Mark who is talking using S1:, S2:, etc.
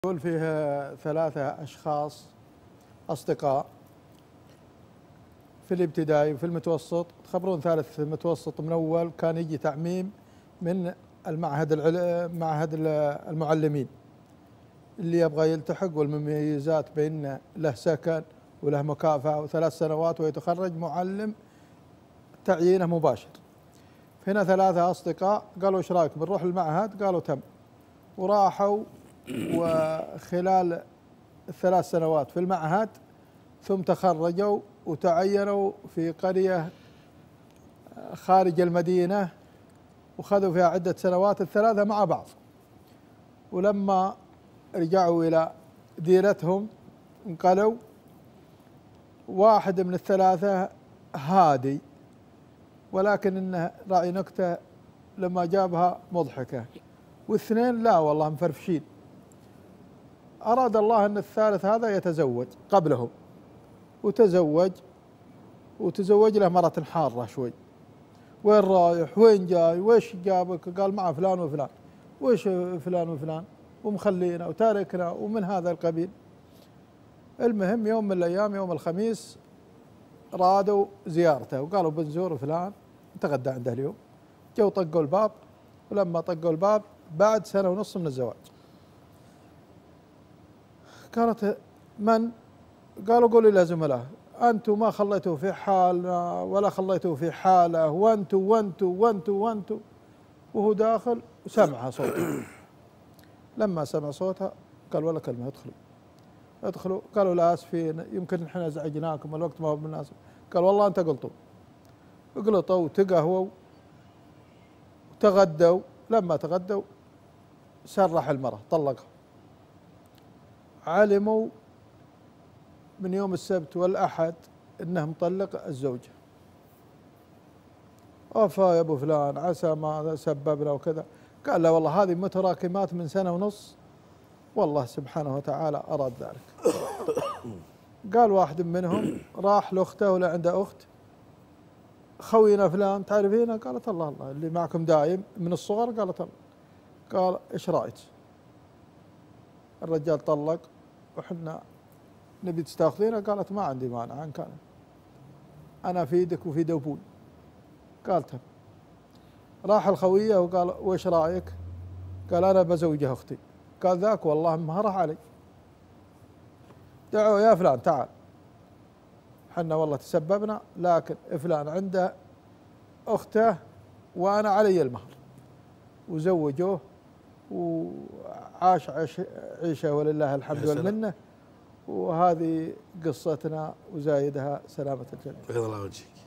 S1: يقول فيه ثلاثة أشخاص أصدقاء في الابتدائي وفي المتوسط. تخبرون ثالث في المتوسط من أول كان يجي تعميم من معهد المعلمين اللي يبغى يلتحق، والمميزات بين له سكن وله مكافأة وثلاث سنوات ويتخرج معلم تعيينه مباشر. هنا ثلاثة أصدقاء قالوا إيش رأيك بنروح المعهد؟ قالوا تم، وراحوا. وخلال الثلاث سنوات في المعهد ثم تخرجوا وتعينوا في قرية خارج المدينة وخذوا فيها عدة سنوات الثلاثة مع بعض. ولما رجعوا إلى ديرتهم انقلوا، واحد من الثلاثة هادي ولكن إنه راعي نكتة لما جابها مضحكة، واثنين لا والله مفرفشين. أراد الله أن الثالث هذا يتزوج قبلهم، وتزوج له مرة حارة شوي. وين رايح؟ وين جاي؟ ويش جابك؟ قال مع فلان وفلان. ويش فلان وفلان؟ ومخلينا وتاركنا ومن هذا القبيل. المهم يوم من الأيام، يوم الخميس، رادوا زيارته وقالوا بنزور فلان نتغدى عنده اليوم. جو طقوا الباب، ولما طقوا الباب بعد سنة ونص من الزواج. قالت من؟ قالوا قولوا لزملائه أنتم ما خليتوا في حالنا ولا خليتوا في حاله، وأنتوا. وهو داخل وسمعها صوتها. لما سمع صوتها قال ولا كلمة، ادخلوا. قالوا لا آسفين، يمكن احنا ازعجناكم، الوقت ما هو مناسب. قال والله أنت قلطوا. قلطوا وتقهووا وتغدوا. لما تغدوا سرح المرأة، طلقها. علموا من يوم السبت والأحد إنه مطلق الزوجة. أوفا يا أبو فلان، عسى ما سببنا وكذا. قال لا والله هذه متراكمات من سنة ونص، والله سبحانه وتعالى أراد ذلك. قال واحد منهم راح لأخته ولا عنده أخت، خوينا فلان تعرفينه؟ قالت الله اللي معكم دايم من الصغر. قالت الله. قال إيش رأيك؟ الرجال طلق وحنا نبي تستاخذينه. قالت ما عندي مانع، عن كان أنا في يدك وفي يد أبوي. قال تم. راح الخوية وقال وإيش رأيك؟ قال أنا بزوجها أختي. قال ذاك والله مهره علي. دعوه يا فلان تعال، حنا والله تسببنا، لكن فلان عنده أخته وأنا علي المهر. وزوجوه وعاش عيشه ولله الحمد والمنة. وهذه قصتنا وزايدها سلامة الجميع.
S2: بيض الله وجهك.